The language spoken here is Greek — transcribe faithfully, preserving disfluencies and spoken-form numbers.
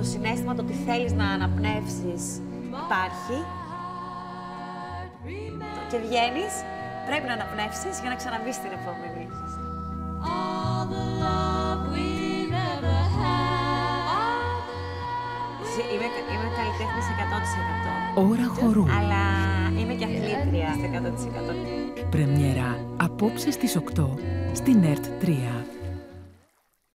το συναίσθημα το ότι θέλεις να αναπνεύσεις υπάρχει και βγαίνεις, πρέπει να αναπνεύσεις για να ξαναμπείς στην επόμενη. Είμαι, είμαι καλλιτέχνης εκατό τοις εκατό. Ώρα χορού. Αλλά είμαι και αθλήτρια εκατό τοις εκατό. Πρεμιέρα απόψε στις οκτώ στην ΕΡΤ τρία.